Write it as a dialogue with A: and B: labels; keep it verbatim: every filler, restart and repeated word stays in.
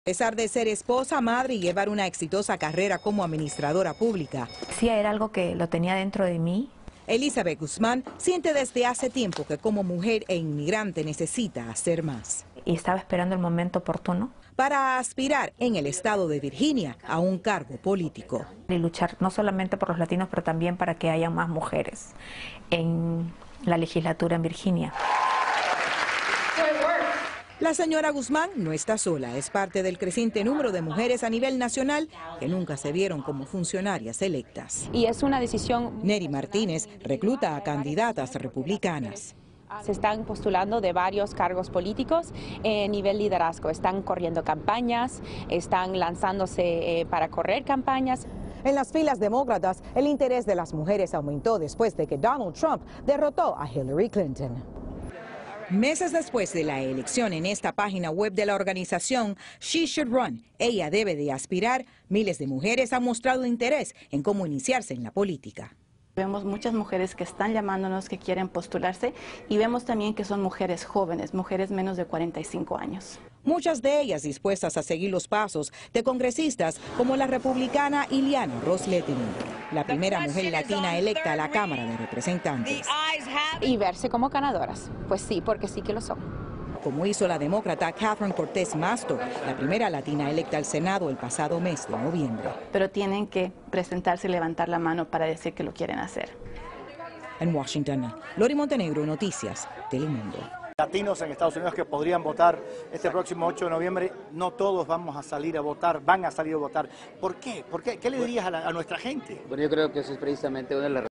A: A pesar de ser esposa, madre y llevar una exitosa carrera como administradora pública,
B: sí era algo que lo tenía dentro de mí.
A: Elizabeth Guzmán siente desde hace tiempo que como mujer e inmigrante necesita hacer más.
B: Y estaba esperando el momento oportuno
A: para aspirar en el estado de Virginia a un cargo político.
B: Y luchar no solamente por los latinos, pero también para que haya más mujeres en la legislatura en Virginia.
A: La señora Guzmán no está sola, es parte del creciente número de mujeres a nivel nacional que nunca se vieron como funcionarias electas.
C: Y es una decisión...
A: Neri Martínez recluta a candidatas republicanas.
C: Se están postulando de varios cargos políticos a nivel liderazgo. Están corriendo campañas, están lanzándose eh, para correr campañas.
A: En las filas demócratas, el interés de las mujeres aumentó después de que Donald Trump derrotó a Hillary Clinton. Meses después de la elección, en esta página web de la organización She Should Run, ella debe de aspirar, miles de mujeres han mostrado interés en cómo iniciarse en la política.
D: Vemos muchas mujeres que están llamándonos, que quieren postularse, y vemos también que son mujeres jóvenes, mujeres menos de cuarenta y cinco años.
A: Muchas de ellas dispuestas a seguir los pasos de congresistas como la republicana Ileana Ros-Lehtinen, la primera mujer latina electa a la Cámara de Representantes.
C: Y verse como ganadoras, pues sí, porque sí que lo son.
A: Como hizo la demócrata Catherine Cortés Masto, la primera latina electa al Senado el pasado mes de noviembre.
D: Pero tienen que presentarse y levantar la mano para decir que lo quieren hacer.
A: En Washington, Lori Montenegro, Noticias Telemundo.
E: Latinos en Estados Unidos que podrían votar este próximo ocho de noviembre, no todos vamos a salir a votar, van a salir a votar. ¿Por qué? ¿Por qué? ¿Qué le dirías a, la, a nuestra gente?
F: Bueno, yo creo que eso es precisamente una de las